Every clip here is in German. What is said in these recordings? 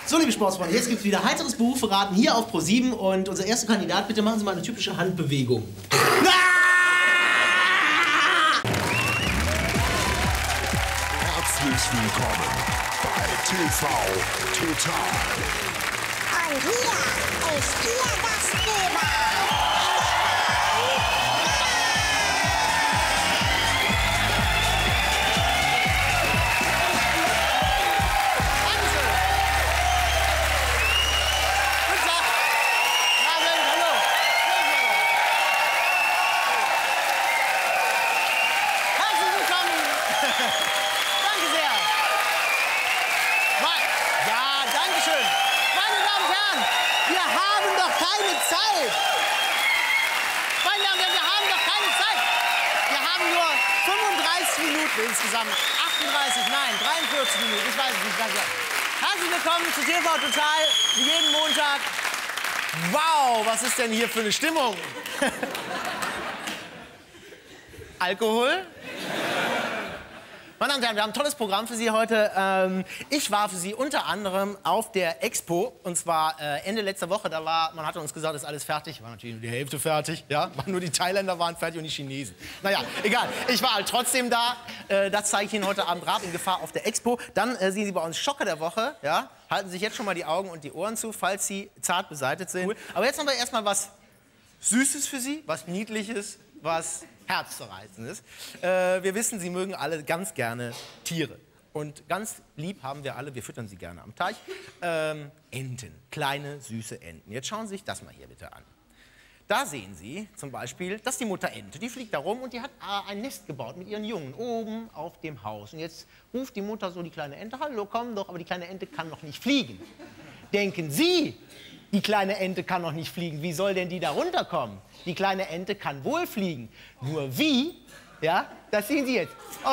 So, liebe Sportsfreunde, jetzt gibt es wieder heiteres Beruferaten hier auf Pro7 und unser erster Kandidat, bitte machen Sie mal eine typische Handbewegung. Herzlich willkommen bei TV Total. Und hier ist Ihr Gastgeber. Insgesamt 38, nein, 43 Minuten, ich weiß es nicht ganz genau. Herzlich willkommen zu TV Total, wie jeden Montag. Wow, was ist denn hier für eine Stimmung? Alkohol? Meine Damen und Herren, wir haben ein tolles Programm für Sie heute. Ich war für Sie unter anderem auf der Expo, und zwar Ende letzter Woche. Man hatte uns gesagt, ist alles fertig. War natürlich nur die Hälfte fertig. Ja? Nur die Thailänder waren fertig und die Chinesen. Naja, egal. Ich war halt trotzdem da. Das zeige ich Ihnen heute Abend Rab in Gefahr auf der Expo. Dann sehen Sie bei uns Schocker der Woche. Ja? Halten Sie sich jetzt schon mal die Augen und die Ohren zu, falls Sie zart beseitigt sind. Cool. Aber jetzt haben wir erstmal was Süßes für Sie, was Niedliches, was herzzerreißendes. Wir wissen, Sie mögen alle ganz gerne Tiere. Und ganz lieb haben wir alle, wir füttern sie gerne am Teich, Enten, kleine, süße Enten. Jetzt schauen Sie sich das mal hier bitte an. Da sehen Sie zum Beispiel, das ist die Mutter Ente, die fliegt da rum und die hat ein Nest gebaut mit ihren Jungen oben auf dem Haus. Und jetzt ruft die Mutter so die kleine Ente, hallo, komm doch, aber die kleine Ente kann noch nicht fliegen. Denken Sie, die kleine Ente kann noch nicht fliegen, wie soll denn die da runterkommen? Die kleine Ente kann wohl fliegen, nur wie, ja, das sehen Sie jetzt. Oh.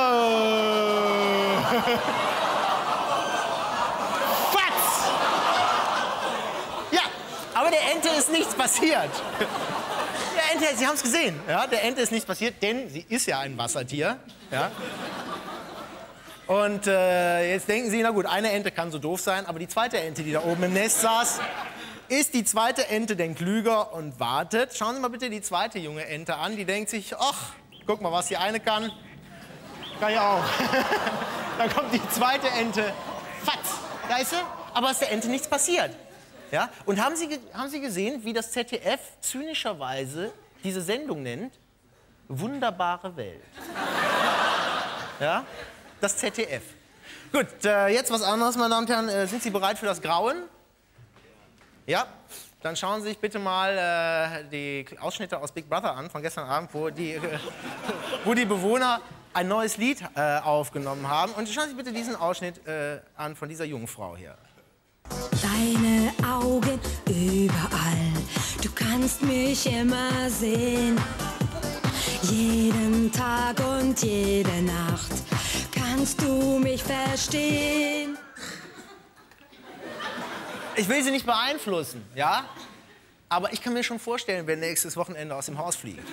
Fatz! Ja, aber der Ente ist nichts passiert. Der Ente, Sie haben es gesehen, ja, der Ente ist nichts passiert, denn sie ist ja ein Wassertier. Ja. Und jetzt denken Sie, na gut, eine Ente kann so doof sein, aber die zweite Ente, die da oben im Nest saß, ist die zweite Ente denn klüger und wartet? Schauen Sie mal bitte die zweite junge Ente an. Die denkt sich, ach, guck mal, was die eine kann. Kann ich auch. Dann kommt die zweite Ente, fatz, da ist sie, aber ist der Ente nichts passiert. Ja? Und haben Sie gesehen, wie das ZDF zynischerweise diese Sendung nennt? Wunderbare Welt. Ja? Das ZDF. Gut, jetzt was anderes, meine Damen und Herren. Sind Sie bereit für das Grauen? Ja, dann schauen Sie sich bitte mal die Ausschnitte aus Big Brother an von gestern Abend, wo die Bewohner ein neues Lied aufgenommen haben. Und schauen Sie bitte diesen Ausschnitt an von dieser jungen Frau hier. Deine Augen überall, du kannst mich immer sehen. Jeden Tag und jede Nacht kannst du mich verstehen. Ich will Sie nicht beeinflussen, ja? Aber ich kann mir schon vorstellen, wer nächstes Wochenende aus dem Haus fliegt.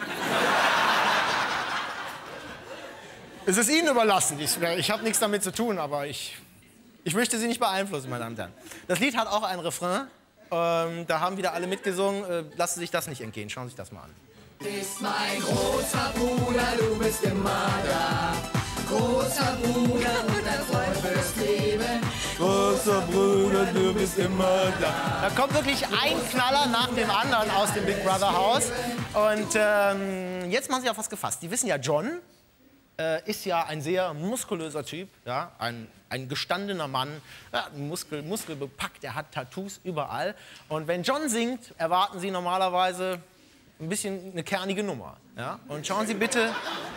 Es ist Ihnen überlassen. Ich habe nichts damit zu tun, aber ich möchte Sie nicht beeinflussen, meine Damen und Herren. Das Lied hat auch ein Refrain. Da haben wieder alle mitgesungen. Lassen Sie sich das nicht entgehen. Schauen Sie sich das mal an. Du bist mein großer Bruder, du bist immer da. Großer Bruder und ein Freund fürs Leben. Großer Bruder, du bist immer da. Da kommt wirklich ein Knaller nach dem anderen aus dem Big Brother Haus. Und jetzt machen Sie auf was gefasst. Die wissen ja, John ist ja ein sehr muskulöser Typ, ja? Ein gestandener Mann, ja, muskelbepackt, er hat Tattoos überall. Und wenn John singt, erwarten Sie normalerweise ein bisschen eine kernige Nummer. Ja? Und schauen Sie bitte,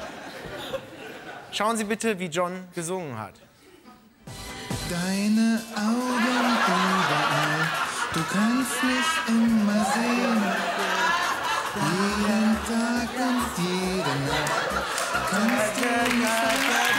wie John gesungen hat. Deine Augen überall, du kannst mich immer sehen. Jeden Tag und jede Nacht kannst du mich verstehen.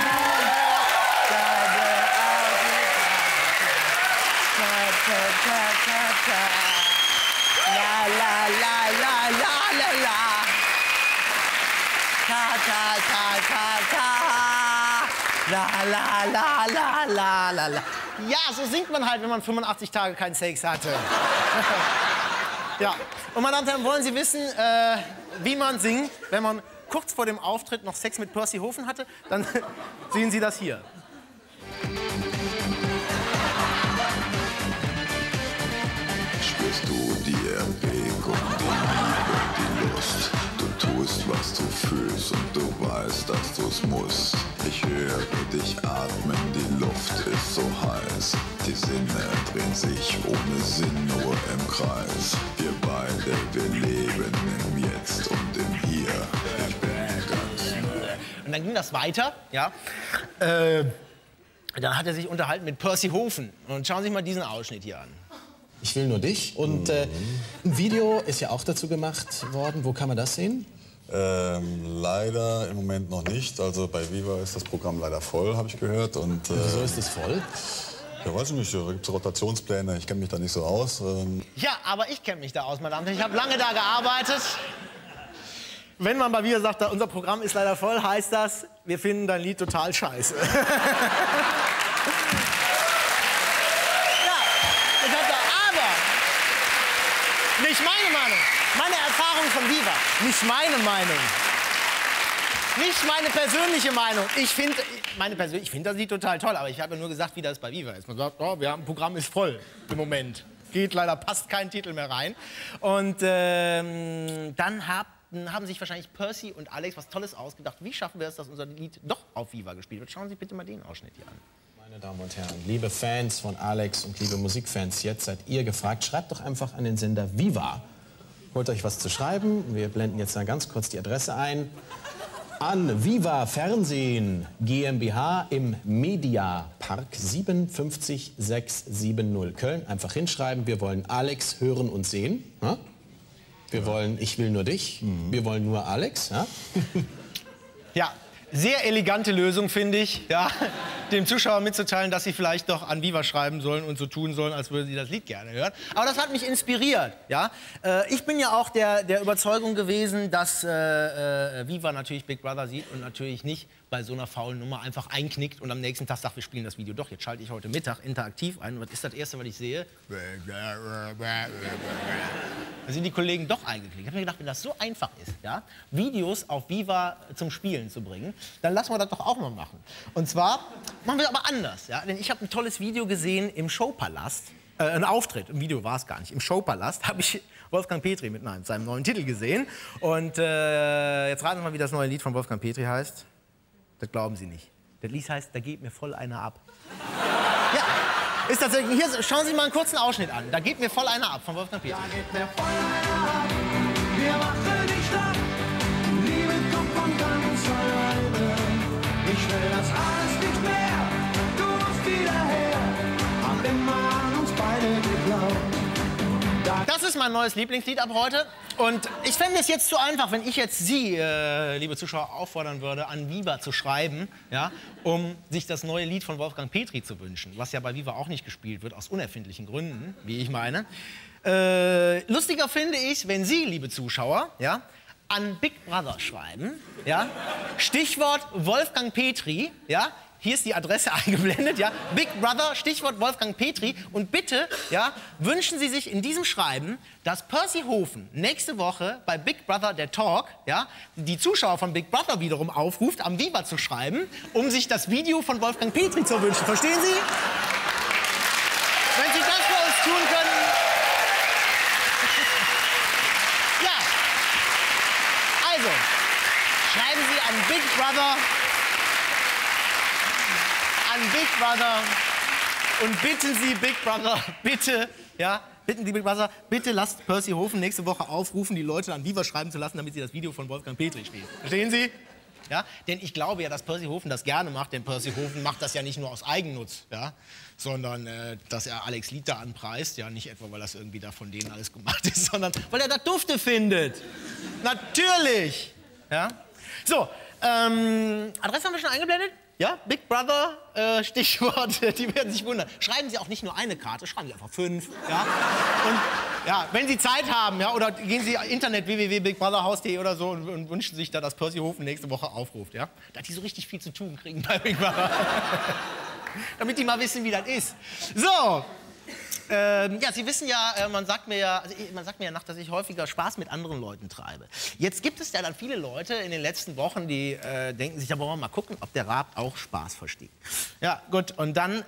La la la la la la la. Ta ta ta ta ta. La, la, la, la, la, la, la. Ja, so singt man halt, wenn man 85 Tage keinen Sex hatte. Ja, und meine Damen und Herren, wollen Sie wissen, wie man singt, wenn man kurz vor dem Auftritt noch Sex mit Percy Hofen hatte? Dann sehen Sie das hier. Spürst du die Erregung, die Liebe, die Lust? Du tust, was du fühlst und du weißt, dass du's musst. Ich höre dich atmen, die Luft ist so heiß. Die Sinne drehen sich ohne Sinn nur im Kreis. Wir beide, wir leben im Jetzt und im Hier. Ich bin ganz neu. Und dann ging das weiter, ja. Dann hat er sich unterhalten mit Percy Hofen. Und schauen Sie sich mal diesen Ausschnitt hier an. Ich will nur dich. Und ein Video ist ja auch dazu gemacht worden. Wo kann man das sehen? Leider im Moment noch nicht. Also bei Viva ist das Programm leider voll, habe ich gehört. Und Wieso ist es voll? ja, weiß ich nicht, da gibt es Rotationspläne. Ich kenne mich da nicht so aus. Ja, aber ich kenne mich da aus, meine Damen und Herren. Ich habe lange da gearbeitet. Wenn man bei Viva sagt, unser Programm ist leider voll, heißt das, wir finden dein Lied total scheiße. Nicht meine Meinung, meine Erfahrung von Viva, nicht meine Meinung, nicht meine persönliche Meinung. Ich finde das Lied total toll, aber ich habe ja nur gesagt, wie das bei Viva ist. Man sagt, oh, wir haben, Programm ist voll im Moment, geht leider, passt kein Titel mehr rein. Und dann haben sich wahrscheinlich Percy und Alex was Tolles ausgedacht. Wie schaffen wir es, dass unser Lied doch auf Viva gespielt wird? Schauen Sie bitte mal den Ausschnitt hier an. Meine Damen und Herren, liebe Fans von Alex und liebe Musikfans, jetzt seid ihr gefragt. Schreibt doch einfach an den Sender Viva. Holt euch was zu schreiben. Wir blenden jetzt dann ganz kurz die Adresse ein. An Viva Fernsehen GmbH im Mediapark 57670 Köln. Einfach hinschreiben. Wir wollen Alex hören und sehen. Ja? Wir wollen Ich will nur dich. Wir wollen nur Alex. Ja? Ja. Sehr elegante Lösung, finde ich, ja, dem Zuschauer mitzuteilen, dass sie vielleicht doch an Viva schreiben sollen und so tun sollen, als würden sie das Lied gerne hören. Aber das hat mich inspiriert. Ja. Ich bin ja auch der Überzeugung gewesen, dass Viva natürlich Big Brother sieht und natürlich nicht bei so einer faulen Nummer einfach einknickt und am nächsten Tag sagt, wir spielen das Video doch. Jetzt schalte ich heute Mittag interaktiv ein. Und was ist das Erste, was ich sehe? Da sind die Kollegen doch eingeklickt. Ich habe mir gedacht, wenn das so einfach ist, ja, Videos auf Viva zum Spielen zu bringen, dann lassen wir das doch auch mal machen. Und zwar machen wir es aber anders. Ja? Denn ich habe ein tolles Video gesehen im Showpalast. Ein Auftritt, im Video war es gar nicht. Im Showpalast habe ich Wolfgang Petri mit seinem neuen Titel gesehen. Und jetzt raten Sie mal, wie das neue Lied von Wolfgang Petri heißt. Das glauben Sie nicht. Das Lied heißt, da geht mir voll einer ab. Ja, ist tatsächlich. Hier, schauen Sie mal einen kurzen Ausschnitt an. Da geht mir voll einer ab von Wolfgang Petri. Da geht mir voll einer ab. Wir machen die Stadt. Liebe kommt von ganz alleine. Ich will das alles nicht mehr. Du musst wieder her. Hab immer an uns beide geglaubt. Das ist mein neues Lieblingslied ab heute. Und ich fände es jetzt zu einfach, wenn ich jetzt Sie, liebe Zuschauer, auffordern würde, an Viva zu schreiben, ja, um sich das neue Lied von Wolfgang Petri zu wünschen. Was ja bei Viva auch nicht gespielt wird, aus unerfindlichen Gründen, wie ich meine. Lustiger finde ich, wenn Sie, liebe Zuschauer, ja, an Big Brother schreiben, ja, Stichwort Wolfgang Petri, ja, hier ist die Adresse eingeblendet, ja, Big Brother, Stichwort Wolfgang Petri, und bitte, ja, wünschen Sie sich in diesem Schreiben, dass Percy Hofen nächste Woche bei Big Brother der Talk, ja, die Zuschauer von Big Brother wiederum aufruft, am Viva zu schreiben, um sich das Video von Wolfgang Petri zu wünschen. Verstehen Sie? Wenn Sie das für uns tun können. Ja. Also, schreiben Sie an Big Brother und bitten Sie Big Brother, bitte, ja, bitten Sie Big Brother, bitte lasst Percy Hofen nächste Woche aufrufen, die Leute an Viva schreiben zu lassen, damit sie das Video von Wolfgang Petri spielen. Verstehen Sie? Ja, denn ich glaube ja, dass Percy Hofen das gerne macht, denn Percy Hofen macht das ja nicht nur aus Eigennutz, ja, sondern dass er Alex Lied da anpreist, ja, nicht etwa, weil das irgendwie da von denen alles gemacht ist, sondern weil er das dufte findet. Natürlich. Ja. So, Adresse haben wir schon eingeblendet? Ja, Big Brother, Stichwort, die werden sich wundern. Schreiben Sie auch nicht nur eine Karte, schreiben Sie einfach 5. Ja? Und ja, wenn Sie Zeit haben, ja, oder gehen Sie Internet www.bigbrotherhaus.de oder so und wünschen sich da, dass Percy Hofen nächste Woche aufruft. Ja? Da die so richtig viel zu tun kriegen bei Big Brother. Damit die mal wissen, wie das ist. So. Ja, Sie wissen ja, man sagt mir ja nach, dass ich häufiger Spaß mit anderen Leuten treibe. Jetzt gibt es ja dann viele Leute in den letzten Wochen, die denken sich, da wollen wir mal gucken, ob der Raab auch Spaß versteht. Ja, gut, und dann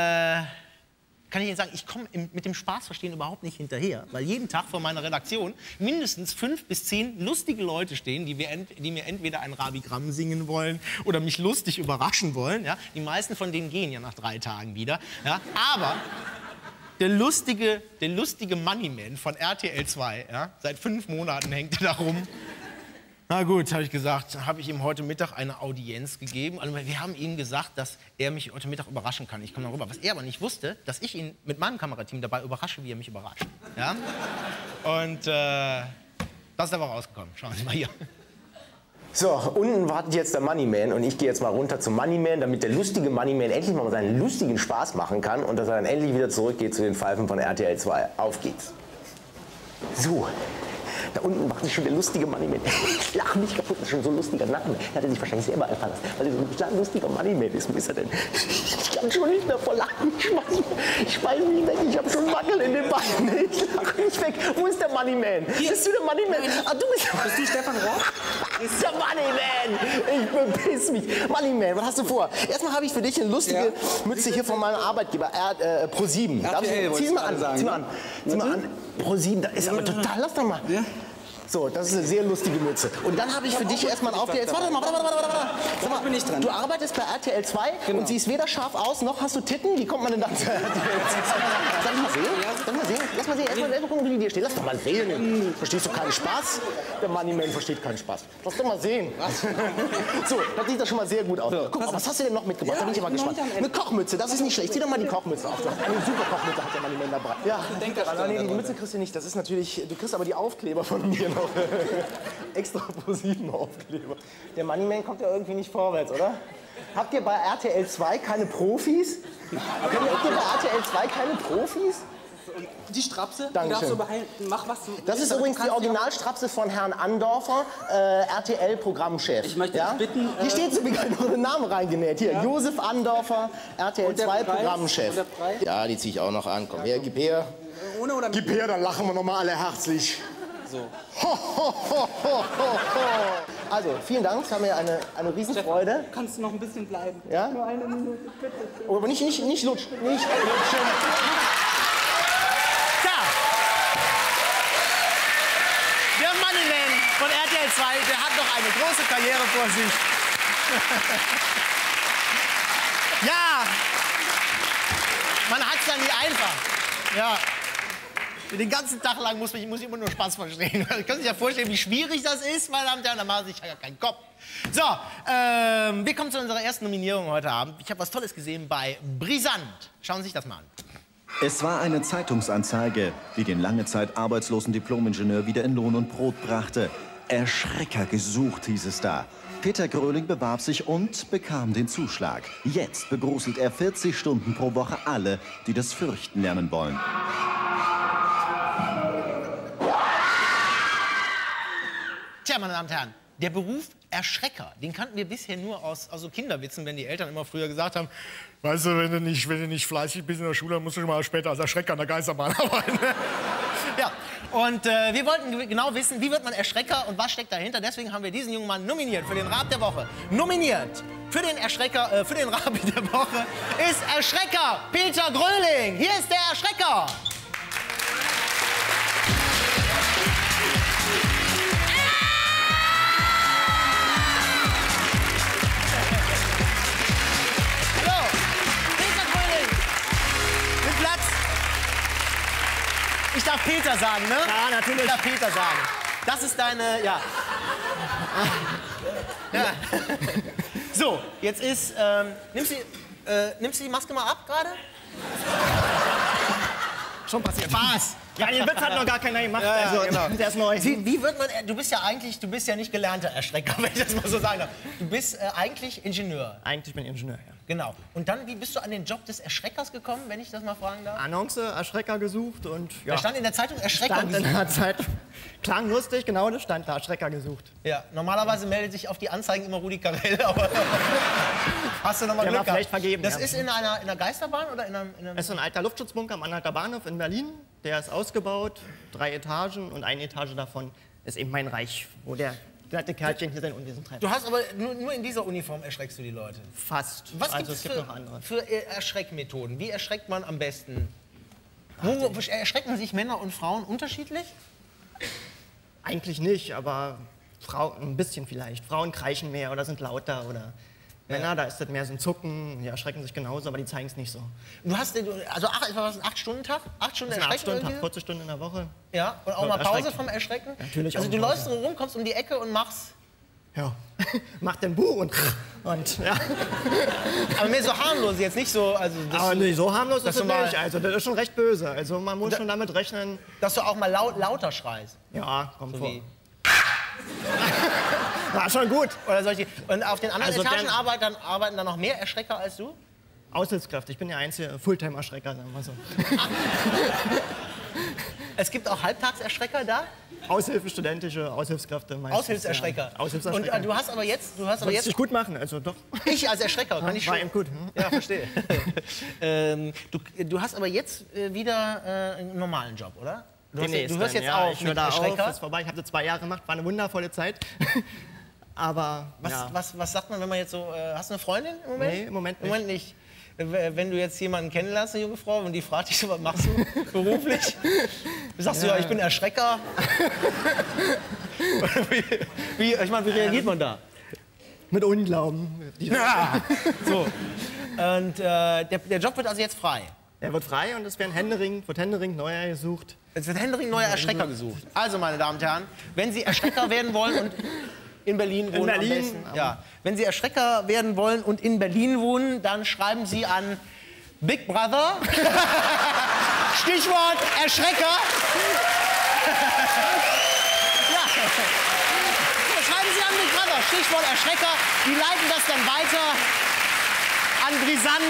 kann ich Ihnen sagen, ich komme mit dem Spaßverstehen überhaupt nicht hinterher, weil jeden Tag vor meiner Redaktion mindestens 5 bis 10 lustige Leute stehen, die mir entweder ein Rabigramm singen wollen oder mich lustig überraschen wollen. Ja? Die meisten von denen gehen ja nach 3 Tagen wieder. Ja? Aber der lustige Moneyman von RTL 2, ja, seit 5 Monaten hängt er da rum. Na gut, habe ich gesagt, habe ich ihm heute Mittag eine Audienz gegeben. Also wir haben ihm gesagt, dass er mich heute Mittag überraschen kann. Ich komme da rüber. Was er aber nicht wusste, dass ich ihn mit meinem Kamerateam dabei überrasche, wie er mich überrascht. Ja? Und das ist aber rausgekommen. Schauen Sie mal hier. So, unten wartet jetzt der Moneyman und ich gehe jetzt mal runter zum Moneyman, damit der lustige Moneyman endlich mal seinen lustigen Spaß machen kann und dass er dann endlich wieder zurückgeht zu den Pfeifen von RTL 2. Auf geht's. So. Da unten macht sich schon der lustige Moneyman. Ich lache mich kaputt, das ist schon so ein lustiger Name. Er hat sich wahrscheinlich selber einfallen lassen, weil er so ein lustiger Moneyman ist. Wo ist er denn? Ich kann schon nicht mehr vor Lachen. Ich schmeiß mich weg, ich habe schon Wackel in den Beinen. Ich lache nicht weg. Wo ist der Moneyman? Bist du der Moneyman? Ah, du bist du Stefan Roch? Ist der Moneyman! Ich bepiss mich. Moneyman, was hast du vor? Erstmal habe ich für dich eine lustige Mütze hier von meinem Arbeitgeber, Pro7. Zieh mal an. Pro7, da ist aber total, lass doch mal. Ja. So, das ist eine sehr lustige Mütze. Und dann habe ich für dich erstmal auf der... Warte mal. Sag mal, bin ich dran. Du arbeitest bei RTL 2 und siehst weder scharf aus, noch hast du Titten. Wie kommt man denn dann zu RTL 2? Soll ich mal sehen? Lass mal sehen. Erstmal gucken, wie die dir steht. Lass doch mal sehen. Verstehst du keinen Spaß? Der Moneyman versteht keinen Spaß. Lass doch mal sehen. So, das sieht doch schon mal sehr gut aus. Guck mal, was hast du denn noch mitgebracht? Da bin ich mal gespannt. Eine Kochmütze, das ist nicht schlecht. Zieh doch mal die Kochmütze auf. Eine super Kochmütze hat der Moneyman dabei. Ja, nee, die Mütze kriegst du nicht. Das ist natürlich... Du kriegst aber die Aufkleber von mir noch. Extra Pro7 Aufkleber. Der Moneyman kommt ja irgendwie nicht vorwärts, oder? Habt ihr bei RTL 2 keine Profis? Habt ihr bei RTL 2 keine Profis? Die Strapse, Dankeschön. die darfst du behalten. Mach was du... Das ist übrigens die Originalstrapse von Herrn Andorfer, RTL-Programmchef. Ich möchte dich bitten... Hier steht sogar noch den Namen reingenäht. Hier, Josef Andorfer, RTL 2-Programmchef. Ja, die ziehe ich auch noch an. Komm her, gib her. Ohne oder mit? Gib her, dann lachen wir noch mal alle herzlich. So. Also, vielen Dank, es war mir eine Riesenfreude. Stefan, kannst du noch ein bisschen bleiben? Ja? Nur eine Minute, bitte. Oh, aber nicht lutschen. Nicht lutschen. Tja, der Moneyman von RTL 2, der hat noch eine große Karriere vor sich. Ja, man hat es ja nie einfach. Ja. Den ganzen Tag lang muss ich immer nur Spaß verstehen. Sie können sich ja vorstellen, wie schwierig das ist, meine Damen und Herren. Da machen Sie sich ja keinen Kopf. So, wir kommen zu unserer ersten Nominierung heute Abend. Ich habe was Tolles gesehen bei Brisant. Schauen Sie sich das mal an. Es war eine Zeitungsanzeige, die den lange Zeit arbeitslosen Diplomingenieur wieder in Lohn und Brot brachte. Erschrecker gesucht, hieß es da. Peter Gröling bewarb sich und bekam den Zuschlag. Jetzt begruselt er 40 Stunden pro Woche alle, die das Fürchten lernen wollen. Tja, meine Damen und Herren, der Beruf Erschrecker, den kannten wir bisher nur aus so Kinderwitzen, wenn die Eltern immer früher gesagt haben, weißt du, wenn du nicht fleißig bist in der Schule, dann musst du schon mal später als Erschrecker an der Geisterbahn arbeiten. Ja, und wir wollten genau wissen, wie wird man Erschrecker und was steckt dahinter. Deswegen haben wir diesen jungen Mann nominiert für den Raab der Woche. Nominiert für den Erschrecker, für den Raab der Woche ist Erschrecker Peter Gröling. Hier ist der Erschrecker. Ich darf Peter sagen, ne? Ja, natürlich. Ich darf Peter sagen. Das ist deine, ja. Ja. So, jetzt ist, nimmst du die Maske mal ab gerade? Schon passiert. Spaß. Ja, den Witz hat noch gar keiner gemacht. Ja, Also, genau. der ist neu. Wie wird man, du bist ja nicht gelernter Erstrecker, wenn ich das mal so sagen darf. Du bist eigentlich Ingenieur. Eigentlich bin ich Ingenieur, ja. Genau. Und dann, wie bist du an den Job des Erschreckers gekommen, wenn ich das mal fragen darf? Annonce, Erschrecker gesucht und ja. Da stand in der Zeitung Erschrecker stand gesucht. in der Zeit. Klang lustig, genau, das stand da, Erschrecker gesucht. Ja, normalerweise meldet sich auf die Anzeigen immer Rudi Carell, aber hast du noch mal Der Glück war gehabt. vielleicht vergeben, Das ja. ist in einer Geisterbahn oder in einem... Es ist ein alter Luftschutzbunker am Anhalter Bahnhof in Berlin. Der ist ausgebaut, 3 Etagen und eine Etage davon ist eben mein Reich, wo der glatte Kerlchen hier sein Unwesen treibt. Du hast aber nur in dieser Uniform erschreckst du die Leute. Fast. Was also gibt es gibt noch andere. für Erschreckmethoden? Wie erschreckt man am besten? Wo erschrecken sich Männer und Frauen unterschiedlich? Eigentlich nicht, aber ein bisschen vielleicht. Frauen kreischen mehr oder sind lauter oder Männer, da ist das mehr so ein Zucken, die erschrecken sich genauso, aber die zeigen es nicht so. Du hast also 8-Stunden-Tag? 8 Stunden Das ist ein Erschrecken? 8-Stunden-Tag, 40 Stunden in der Woche. Ja, und auch Wird mal Pause erschreckt. vom Erschrecken? Natürlich Also auch du Pause. läufst so rum, kommst um die Ecke und machst... Ja. Mach den Bu und ja. Aber mehr so harmlos, jetzt nicht so... Also, Aber nee, so harmlos dass ist es du mal- nicht. Also das ist schon recht böse. Also man muss schon damit rechnen. Dass du auch mal lauter schreist. Ja, kommt So vor. wie- War schon gut. Oder solche. Und auf den anderen Also Etagen dann- arbeiten da noch mehr Erschrecker als du? Aushilfskräfte. Ich bin der einzige Fulltime-Erschrecker, sagen wir so. Es gibt auch Halbtagserschrecker da? Aushilfe, studentische Aushilfskräfte meistens. Aushilfserschrecker. Ja. Aushilfserschrecker. Und du hast aber jetzt... Wolltest dich gut machen, also doch. Ich als Erschrecker, kann ich War schon. eben gut. Ja, verstehe. Du hast aber jetzt wieder einen normalen Job, oder? Du hörst jetzt auf ich höre mit da auf, Erschrecker. ist vorbei. Ich habe das 2 Jahre gemacht, war eine wundervolle Zeit. Aber ja. Was sagt man, wenn man jetzt so... hast du eine Freundin im Moment? Nee, im Moment nicht. Im Moment nicht. Wenn du jetzt jemanden kennenlernst, eine junge Frau, und die fragt dich so, was machst du beruflich? Sagst du, ja, ich bin Erschrecker. Wie reagiert man da? Mit Unglauben. Ja. So. Und der Job wird also jetzt frei. Er wird frei und es wird Händering neuer gesucht. Es wird Händering neuer Erschrecker gesucht. Also, meine Damen und Herren, wenn Sie Erschrecker werden wollen und in Berlin wohnen am besten. Ja. Wenn Sie Erschrecker werden wollen und in Berlin wohnen, dann schreiben Sie an Big Brother. Stichwort Erschrecker. Ja. Schreiben Sie an Big Brother. Stichwort Erschrecker. Die leiten das dann weiter an Brisant.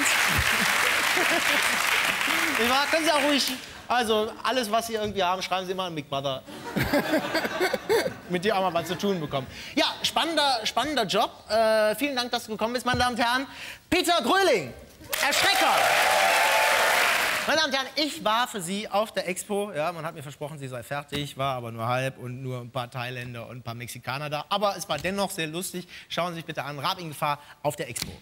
Nicht wahr? Können Sie auch ruhig. Also alles, was Sie irgendwie haben, schreiben Sie immer an Big Brother. Mit dir auch mal was zu tun bekommen. Ja, spannender Job. Vielen Dank, dass du gekommen bist, meine Damen und Herren. Peter Gröling, Erschrecker. Meine Damen und Herren, ich war für Sie auf der Expo. Ja, man hat mir versprochen, sie sei fertig, war aber nur halb und nur ein paar Thailänder und ein paar Mexikaner da. Aber es war dennoch sehr lustig. Schauen Sie sich bitte an, Rab in Gefahr auf der Expo.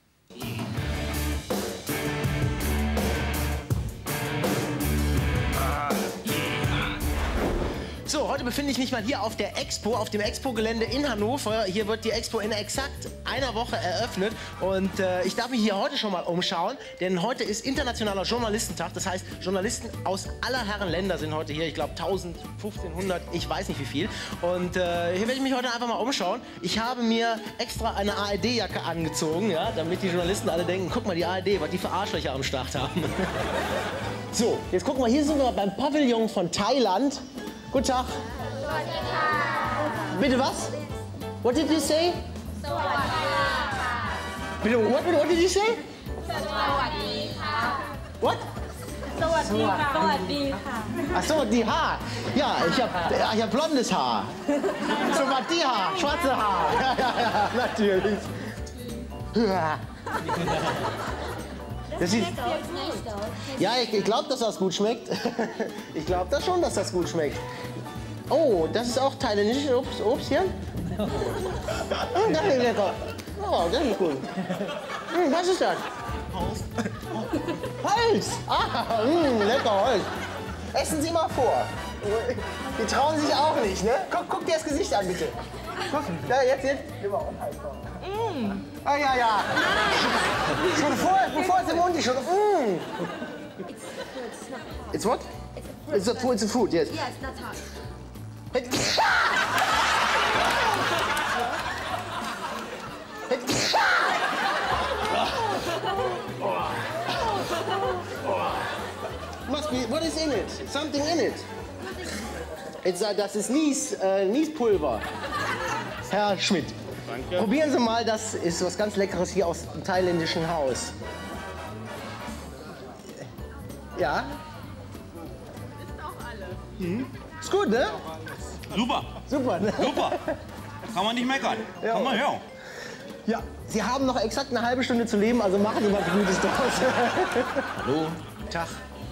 So, heute befinde ich mich mal hier auf der Expo, auf dem Expo-Gelände in Hannover. Hier wird die Expo in exakt einer Woche eröffnet. Und ich darf mich hier heute schon mal umschauen, denn heute ist Internationaler Journalistentag. Das heißt, Journalisten aus aller Herren Länder sind heute hier. Ich glaube 1000, 1500, ich weiß nicht wie viel. Und hier werde ich mich heute einfach mal umschauen. Ich habe mir extra eine ARD-Jacke angezogen, ja, damit die Journalisten alle denken, guck mal, die ARD, was die für Arschlöcher am Start haben. So, jetzt gucken wir, hier sind wir beim Pavillon von Thailand. Guten Tag. Bitte was? What did you say? Bitte, what did you say? What? Ach so, die Haar. Ja, ich hab blondes Haar. So was die Haar, schwarze Haar. Ja, natürlich. Ja. Das ist, ja, ich glaube, dass das gut schmeckt. Ich glaube das schon, dass das gut schmeckt. Oh, das ist auch thailändisches Obst hier? Oh, das ist lecker. Oh, das ist gut. Was ist das? Holz. Ah, lecker Holz. Essen Sie mal vor. Die trauen sich auch nicht, ne? Guck dir das Gesicht an, bitte. Guck, ja, jetzt. Ah, ja. Schon bevor es im Mund ist, schon. It's what? It's a food, yes. Yes, that's hot. Must be, what is in it? Something in it. Das ist Niespulver. Herr Schmidt. Danke. Probieren Sie mal, das ist was ganz Leckeres hier aus dem thailändischen Haus. Ja? Ist auch alle. Mhm. Ist gut, ne? Super. Super, ne? Super. Kann man nicht meckern. Ja. Kann man hören. Ja, Sie haben noch exakt eine halbe Stunde zu leben, also machen Sie was Gutes draus. Hallo, guten Tag.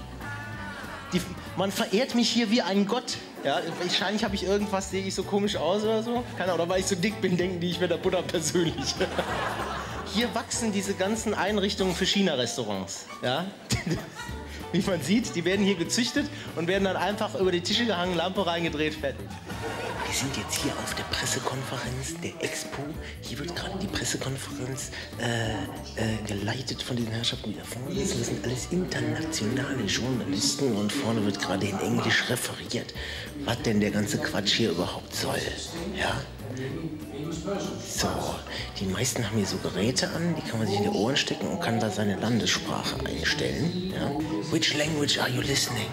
Man verehrt mich hier wie ein Gott. Ja, wahrscheinlich habe ich irgendwas, sehe ich so komisch aus oder so. Keine Ahnung, oder weil ich so dick bin, denken die, ich wäre der Buddha persönlich. Hier wachsen diese ganzen Einrichtungen für China-Restaurants. Ja? Wie man sieht, die werden hier gezüchtet und werden dann einfach über die Tische gehangen, Lampe reingedreht, fertig. Wir sind jetzt hier auf der Pressekonferenz der Expo. Hier wird gerade die Pressekonferenz geleitet von den Herrschaften, die da vorne sitzen. Das sind alles internationale Journalisten und vorne wird gerade in Englisch referiert, was denn der ganze Quatsch hier überhaupt soll. Ja? So, die meisten haben hier so Geräte an, die kann man sich in die Ohren stecken und kann da seine Landessprache einstellen. Ja? Which language are you listening?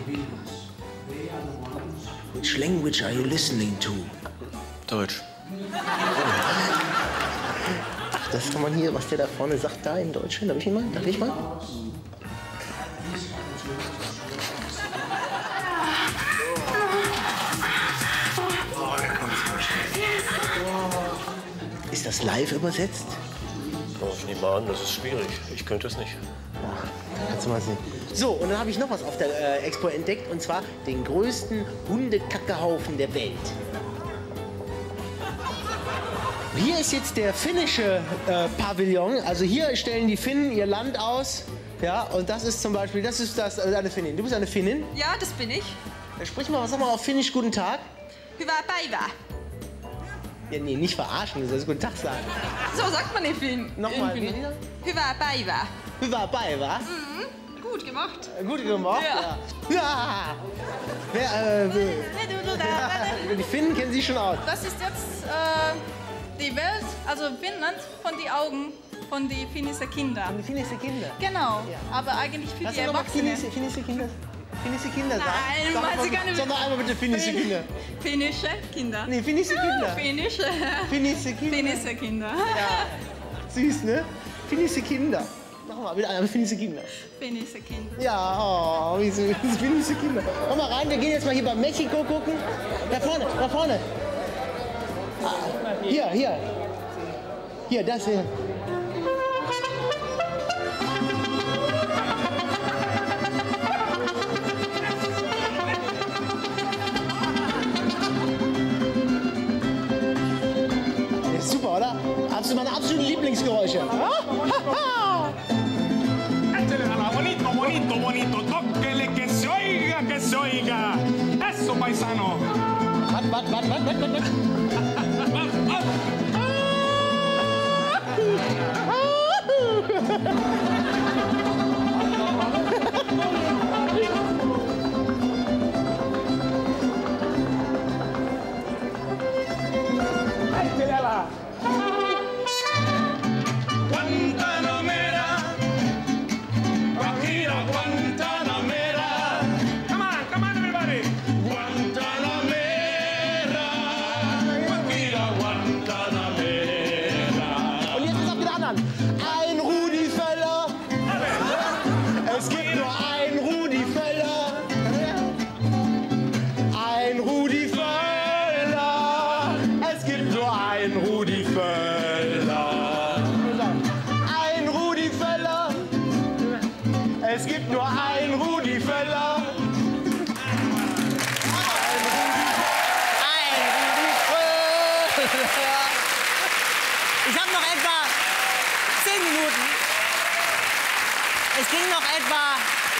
Which language are you listening to? Deutsch. Ach, das kann man hier, was der da vorne sagt, da in Deutschland. Darf ich mal? Darf ich mal? Ist das live übersetzt? Ich nehme an, das ist schwierig. Ich könnte es nicht. Ja, kannst du mal sehen. So, und dann habe ich noch was auf der Expo entdeckt, und zwar den größten Hundekackehaufen der Welt. Hier ist jetzt der finnische Pavillon. Also hier stellen die Finnen ihr Land aus. Ja, und das ist zum Beispiel, das ist eine Finnin. Du bist eine Finnin? Ja, das bin ich. Sprich mal, sag mal auf Finnisch guten Tag. Hyvää päivää. Ja, nee, nicht verarschen, du sollst guten Tag sagen. So sagt man in Finn. Nochmal, wie? Hyvää päivää. Hyvää päivää? Mhm. Gut gemacht. Gut gemacht? Ja. Ja. Die Finnen kennen Sie schon aus. Das ist jetzt die Welt, also Finnland, von den Augen von den finnischen Kindern. Von den finnischen Kindern? Genau, ja. Aber eigentlich für die Erwachsenen. Finnische Kinder? Finnische Kinder sagen? Nein, meinst du gar nicht. Sag mal einmal bitte finnische Kinder. Finnische Kinder. Nee, finnische Kinder. Finnische. Finnische Kinder. Finnische Kinder. Ja. Süß, ne? Finnische Kinder. Nochmal, mit einem finnische Kinder. Finnische Kinder. Ja, oh, wie süß. Finnische Kinder. Komm mal rein, wir gehen jetzt mal hier bei Mexiko gucken. Da vorne, da vorne. Hier, hier. Hier, das hier. Super, oder? Hast du meine absoluten Lieblingsgeräusche? Bonito, bonito, bonito. Tóquele que se oiga, que se oiga. Eso, paisano. Warte. Guantanamera, Guajira, Guantanamera. Come on, everybody. Guantanamera, Guajira, Guantanamera. Und jetzt ist auch wieder anderen. Ein Rudi Völler. Es gibt nur ein Rudi Völler. Ein Rudi Völler. Es gibt nur ein Rudi Völler. Ein Rudi Völler. Es gibt nur ein Rudi Völler. Ich habe noch etwa 10 Minuten. Es ging noch etwa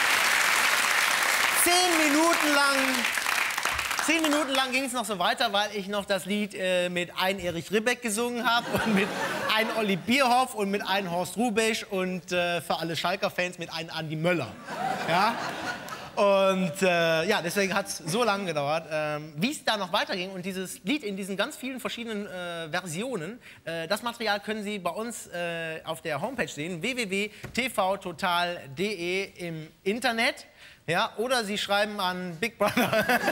10 Minuten lang. 10 Minuten lang ging es noch so weiter, weil ich noch das Lied mit ein Erich Ribbeck gesungen habe und mit ein Olli Bierhoff und mit ein Horst Rubesch und für alle Schalker-Fans mit ein Andi Möller. Ja? Und ja, deswegen hat es so lange gedauert. Wie es da noch weiterging und dieses Lied in diesen ganz vielen verschiedenen Versionen, das Material können Sie bei uns auf der Homepage sehen, www.tvtotal.de im Internet. Ja, oder Sie schreiben an Big Brother.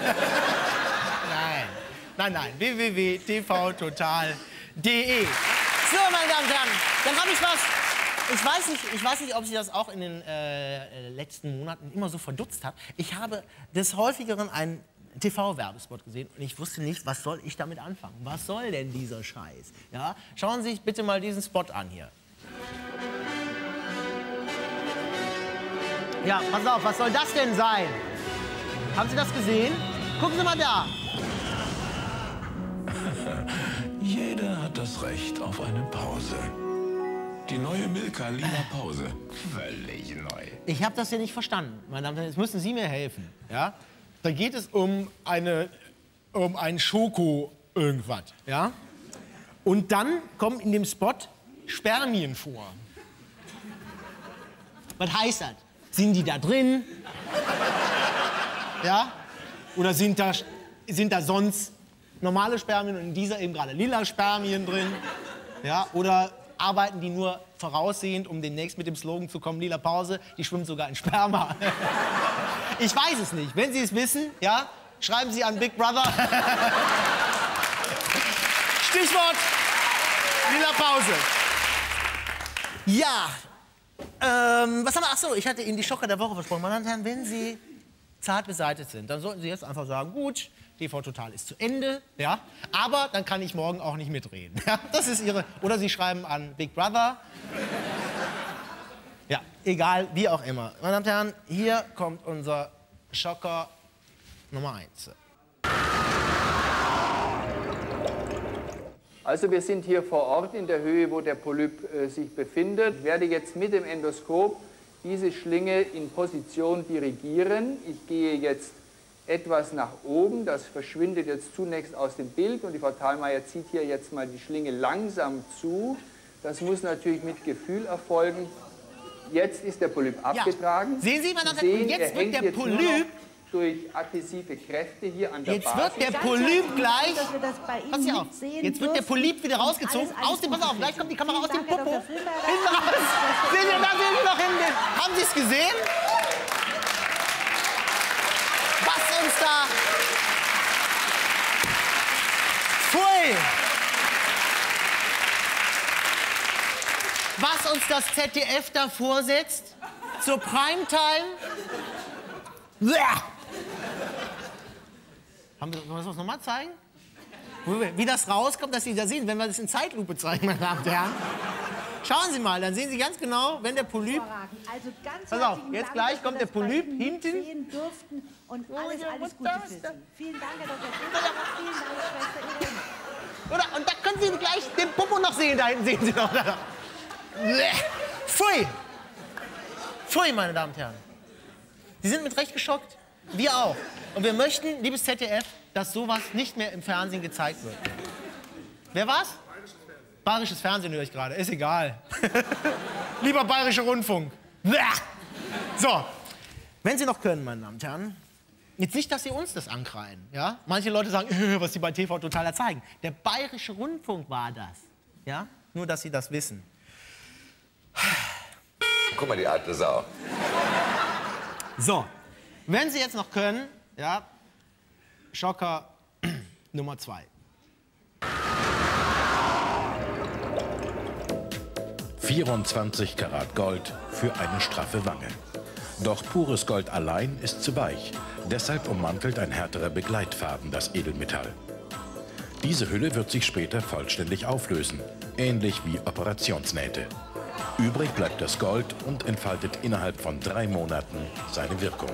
Nein, www.tvtotal.de. So, meine Damen und Herren, dann habe ich was. Ich weiß nicht, ob Sie das auch in den letzten Monaten immer so verdutzt hat. Ich habe des Häufigeren einen TV-Werbespot gesehen und ich wusste nicht, was soll ich damit anfangen? Was soll denn dieser Scheiß? Ja? Schauen Sie sich bitte mal diesen Spot an hier. Ja, pass auf, was soll das denn sein? Haben Sie das gesehen? Gucken Sie mal da. Jeder hat das Recht auf eine Pause. Die neue Milka Lila Pause. Völlig neu. Ich habe das hier nicht verstanden. Meine Damen und Herren, jetzt müssen Sie mir helfen. Ja? Da geht es um ein Schoko-Irgendwas. Ja? Und dann kommen in dem Spot Spermien vor. Was heißt das? Sind die da drin? Ja? Oder sind da sonst normale Spermien und in dieser eben gerade lila Spermien drin? Ja? Oder arbeiten die nur voraussehend, um demnächst mit dem Slogan zu kommen, lila Pause, die schwimmt sogar in Sperma? Ich weiß es nicht. Wenn Sie es wissen, ja, schreiben Sie an Big Brother. Stichwort lila Pause. Ja, was haben wir? Ach so, ich hatte Ihnen die Schocker der Woche versprochen. Meine Damen und Herren, wenn Sie zart beseitigt sind, dann sollten Sie jetzt einfach sagen, gut, TV Total ist zu Ende, ja, aber dann kann ich morgen auch nicht mitreden. Ja, das ist Ihre. Oder Sie schreiben an Big Brother. Ja, egal, wie auch immer. Meine Damen und Herren, hier kommt unser Schocker Nummer 1. Also wir sind hier vor Ort in der Höhe, wo der Polyp sich befindet. Ich werde jetzt mit dem Endoskop diese Schlinge in Position dirigieren. Ich gehe jetzt etwas nach oben, das verschwindet jetzt zunächst aus dem Bild und die Frau Thalmeier zieht hier jetzt mal die Schlinge langsam zu. Das muss natürlich mit Gefühl erfolgen. Jetzt ist der Polyp abgetragen. Ja. Sehen Sie, meine Damen und Herren, jetzt wird der Polyp durch adhäsive Kräfte hier an der Jetzt Basis. wird der Polyp gleich. Pass auf. Jetzt wird der Polyp wieder rausgezogen. Aus dem, pass auf, gleich kommt die Kamera aus dem Popo. Hinten raus. Sehen Sie, da sehen Sie noch hin. Haben Sie es gesehen? Was uns da. Pfui! Was uns das ZDF da vorsetzt zur Primetime. Wollen wir das nochmal zeigen? Wie das rauskommt, dass Sie da sehen, wenn wir das in Zeitlupe zeigen, meine Damen und Herren. Schauen Sie mal, dann sehen Sie ganz genau, wenn der Polyp... Also ganz pass auf, jetzt gleich kommt der Polyp hinten. Sehen durften und alles Gute für Sie. Vielen Dank, Herr Dr. Günther. Vielen Dank, Schwester Irene. Oder, und da können Sie gleich den Popo noch sehen, da hinten sehen Sie noch. Pfui! Pfui, meine Damen und Herren. Sie sind mit Recht geschockt. Wir auch. Und wir möchten, liebes ZDF, dass sowas nicht mehr im Fernsehen gezeigt wird. Wer war's? Bayerisches Fernsehen höre ich gerade. Ist egal. Lieber Bayerischer Rundfunk. So, wenn Sie noch können, meine Damen und Herren, jetzt nicht, dass Sie uns das ankreiden. Ja? Manche Leute sagen, was Sie bei TV Total zeigen. Der Bayerische Rundfunk war das. Ja? Nur, dass Sie das wissen. Guck mal, die alte Sau. So, wenn Sie jetzt noch können, ja, Schocker Nummer 2. 24 Karat Gold für eine straffe Wange. Doch pures Gold allein ist zu weich. Deshalb ummantelt ein härterer Begleitfaden das Edelmetall. Diese Hülle wird sich später vollständig auflösen, ähnlich wie Operationsnähte. Übrig bleibt das Gold und entfaltet innerhalb von 3 Monaten seine Wirkung.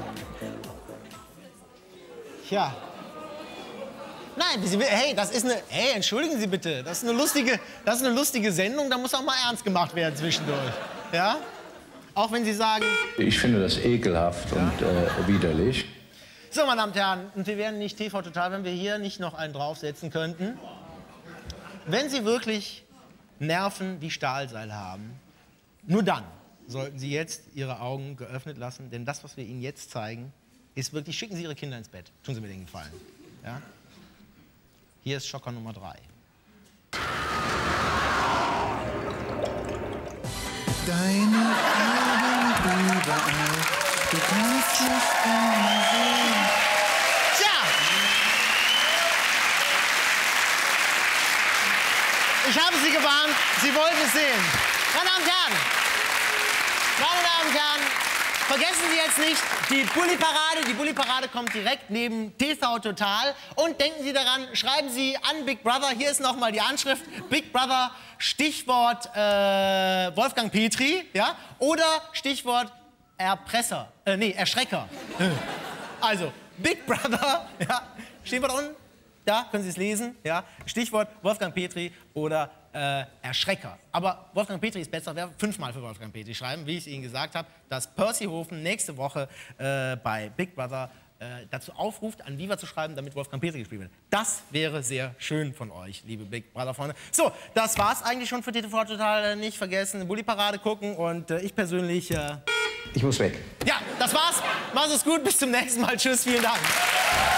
Tja. Nein, hey, das ist eine. Hey, entschuldigen Sie bitte. Das ist eine lustige Sendung, da muss auch mal ernst gemacht werden zwischendurch. Ja? Auch wenn Sie sagen. Ich finde das ekelhaft und widerlich. So, meine Damen und Herren, und wir wären nicht TV Total, wenn wir hier nicht noch einen draufsetzen könnten. Wenn Sie wirklich Nerven wie Stahlseil haben, nur dann sollten Sie jetzt Ihre Augen geöffnet lassen, denn das, was wir Ihnen jetzt zeigen, ist wirklich, schicken Sie Ihre Kinder ins Bett. Tun Sie mir den Gefallen. Ja? Hier ist Schocker Nummer 3. Deine Augen überall, du kannst mich immer sehen. Tja! Ich habe Sie gewarnt, Sie wollten es sehen. Meine Damen und Herren, vergessen Sie jetzt nicht die Bulli-Parade. Die Bulli-Parade kommt direkt neben TV Total. Und denken Sie daran, schreiben Sie an Big Brother. Hier ist nochmal die Anschrift. Big Brother, Stichwort Wolfgang Petri. Ja? Oder Stichwort Erschrecker. Also, Big Brother, ja? Stichwort unten. Da können Sie es lesen. Ja? Stichwort Wolfgang Petri oder Erschrecker. Aber Wolfgang Petri ist besser. Wer 5-mal für Wolfgang Petri schreiben, wie ich es Ihnen gesagt habe, dass Percy Hofen nächste Woche bei Big Brother dazu aufruft, an Viva zu schreiben, damit Wolfgang Petri gespielt wird. Das wäre sehr schön von euch, liebe Big Brother-Freunde. So, das war's eigentlich schon für TV Total. Nicht vergessen, Bulli-Parade gucken und ich persönlich... Ich muss weg. Ja, das war's. Mach's es gut. Bis zum nächsten Mal. Tschüss. Vielen Dank.